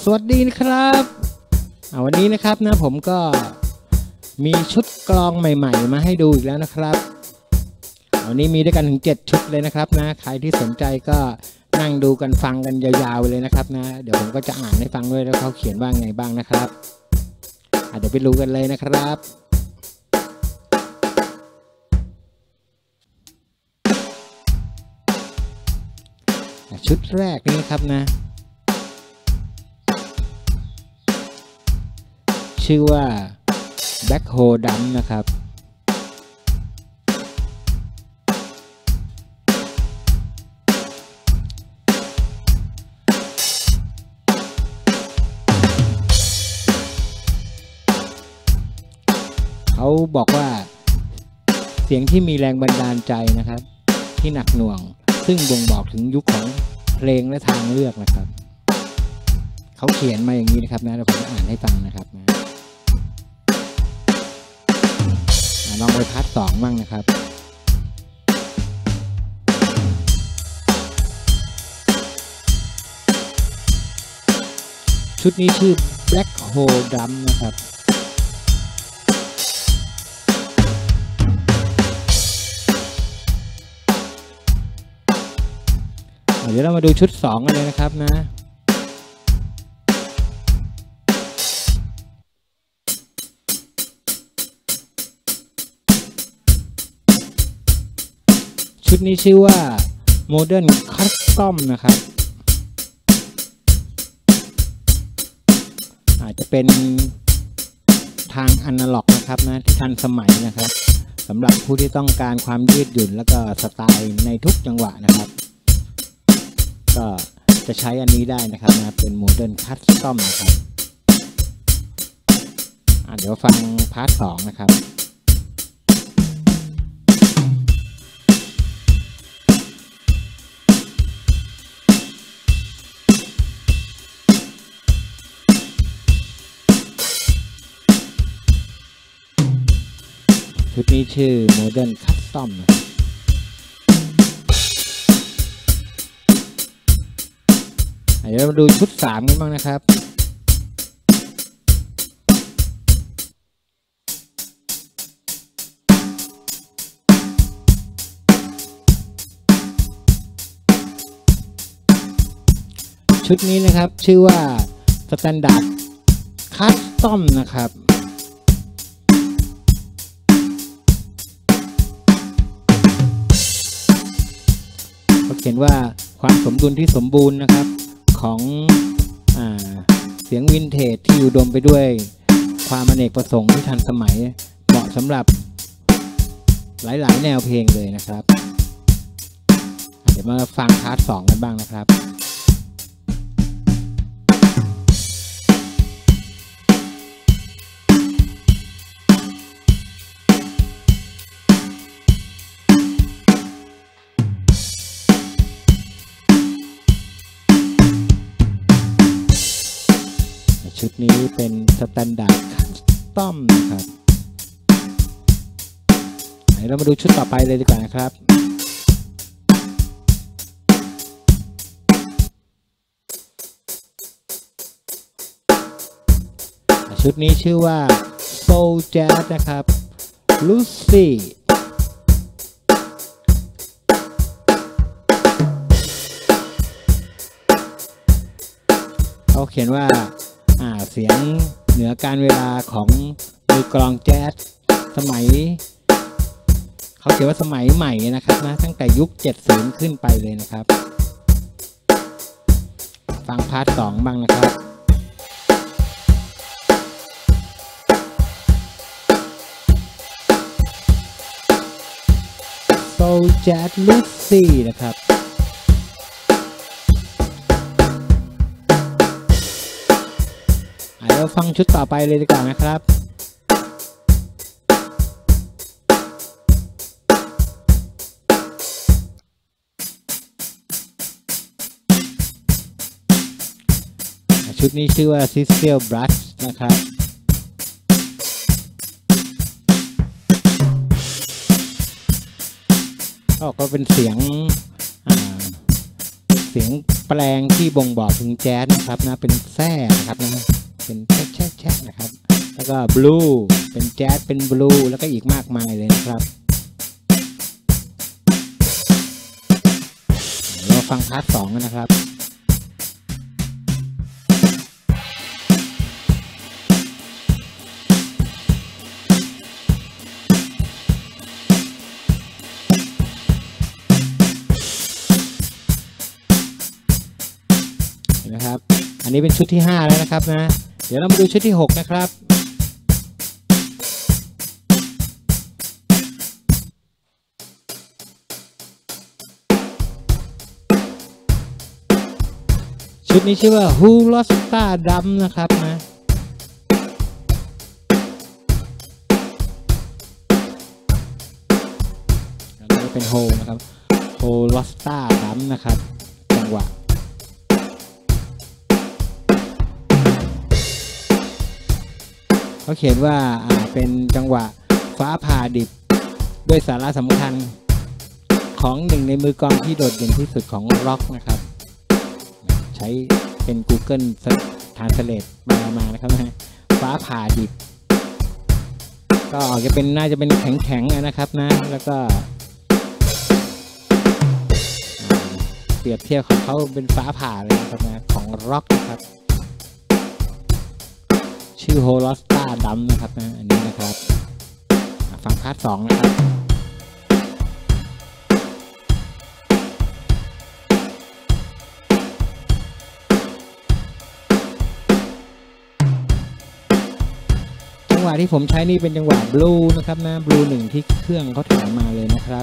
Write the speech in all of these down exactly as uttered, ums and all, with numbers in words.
วัสดีนะครับวันนี้นะครับนะผมก็มีชุดกลองใหม่ๆมาให้ดูอีกแล้วนะครับวันนี้มีด้วยกันถึงเจ็ดชุดเลยนะครับนะใครที่สนใจก็นั่งดูกันฟังกันยาวๆเลยนะครับนะเดี๋ยวผมก็จะอ่านให้ฟังด้วยแล้วเขาเขียนว่าไงบ้างนะครับเดี๋ยวไปดูกันเลยนะครับชุดแรกนี้ครับนะชื่อว่า Backhoe Drum นะครับเขาบอกว่าเสียงที่มีแรงบันดาลใจนะครับที่หนักหน่วงซึ่งบ่งบอกถึงยุคของเพลงและทางเลือกนะครับเขาเขียนมาอย่างนี้นะครับนะเดี๋ยวผมจะอ่านให้ฟังนะครับนะลองไปพาร์ทสองบ้างนะครับชุดนี้ชื่อ Backhoe Drum นะครับเดี๋ยวเรามาดูชุดสองกันเลยนะครับนะชุดนี้ชื่อว่า Modern Custom นะครับอาจจะเป็นทางอนาล็อกนะครับนะที่ทันสมัยนะครับสำหรับผู้ที่ต้องการความยืดหยุ่นแล้วก็สไตล์ในทุกจังหวะนะครับก็จะใช้อันนี้ได้นะครับนะเป็น Modern Custom นะครับเดี๋ยวฟังพาร์ทสองนะครับชุดนี้ชื่อ Modern Custom เดี๋ยวเรามาดูชุดสามกันบ้างนะครับชุดนี้นะครับชื่อว่า Standard Custom นะครับเขียนว่าความสมดุลที่สมบูรณ์นะครับของอ่าเสียงวินเทจที่อุดมไปด้วยความอเนกประสงค์ที่ทันสมัยเหมาะสำหรับหลายๆแนวเพลงเลยนะครับเดี๋ยวมาฟังพาร์ทสองกันบ้างนะครับชุดนี้เป็นสแตนดาร์ดคัสตอมนะครับเรามาดูชุดต่อไปเลยดีกว่านะครับชุดนี้ชื่อว่า Soul Jazz นะครับ Lucy เขาเขียนว่าเสียงเหนือการเวลาของมือกลองแจ๊สสมัยเขาเขียนว่าสมัยใหม่นะครับนะตั้งแต่ยุคเจ็ดสิบขึ้นไปเลยนะครับฟังพาร์ทสองบ้างนะครับ Soul Jazz Lucy นะครับเราฟังชุดต่อไปเลยดีกว่านะครับชุดนี้ชื่อว่า Sister Brush นะครับก็เป็นเสียงเสียงแปลงที่บ่งบอกถึงแจ๊สนะครับนะเป็นแซ่นะครับนะเป็นแช่แช่แช่นะครับแล้วก็บลูเป็นแจ๊สเป็นบลูแล้วก็อีกมากมายเลยนะครับเราฟังพาร์ทสองกันนะครับนะครับอันนี้เป็นชุดที่ห้าแล้วนะครับนะเดี๋ยวเรามาดูชุดที่หกนะครับชุดนี้ชื่อว่า Who Lost Star Drum นะครับนะอันนี้เป็น Who นะครับ Who Lost Star Drum นะครับจังหวะเขาเขียนว่าอ่าเป็นจังหวะฟ้าผ่าดิบด้วยสาระสำคัญของหนึ่งในมือกลองที่โดดเด่นที่สุดของร็อกนะครับใช้เป็น Google Translate มามานะครับนะฟ้าผ่าดิบก็ออกจะเป็นน่าจะเป็นแข็งๆนะครับนะแล้วก็เปรียบเทียบของเขาเป็นฟ้าผ่าเลยนะครับนะของร็อกนะครับชื่อ Who Lost Star Drum นะครับนะอันนี้นะครับฟังพาร์ทสองนะครับจังหวะที่ผมใช้นี่เป็นจังหวะบลูนะครับนะบลูหนึ่งที่เครื่องเขาแถมมาเลยนะครับ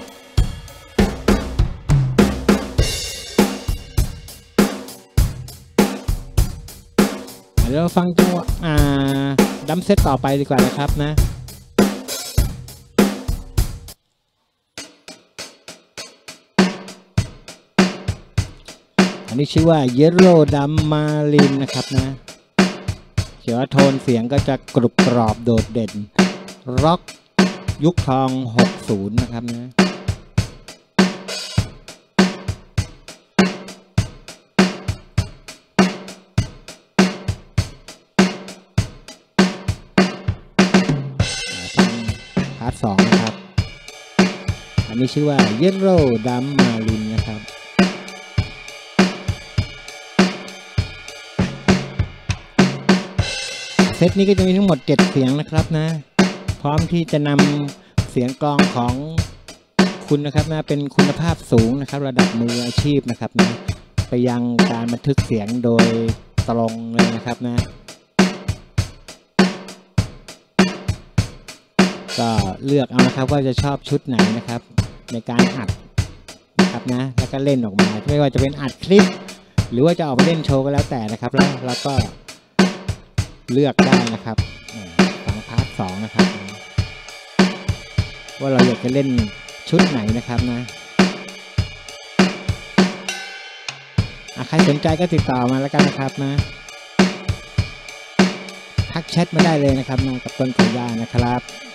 เดี๋ยวเราฟังจังหวะอ่าดัมเซตต่อไปดีกว่านะครับนะอันนี้ชื่อว่า Yellow Drum Marlin นะครับนะเขียนว่าโทนเสียงก็จะกรุบกรอบโดดเด่นร็อกยุคทองหกสิบนะครับนะพาร์ทสองนะครับอันนี้ชื่อว่า Yellow Drum Marlin นะครับเซตนี้ก็จะมีทั้งหมดเจ็ดเสียงนะครับนะพร้อมที่จะนำเสียงกลองของคุณนะครับนะเป็นคุณภาพสูงนะครับระดับมืออาชีพนะครับนะไปยังการบันทึกเสียงโดยตรงเลยนะครับนะก็เลือกเอานะครับว่าจะชอบชุดไหนนะครับในการอัดนะครับนะแล้วก็เล่นออกมาไม่ว่าจะเป็นอัดคลิปหรือว่าจะออกมาเล่นโชว์ก็แล้วแต่นะครับแล้วเราก็เลือกได้นะครับฟังพาร์ทสองนะครับว่าเราอยากจะเล่นชุดไหนนะครับนะใครสนใจก็ติดต่อมาแล้วกันนะครับนะทักแชทมาได้เลยนะครับนะกับต้นขอยานะครับ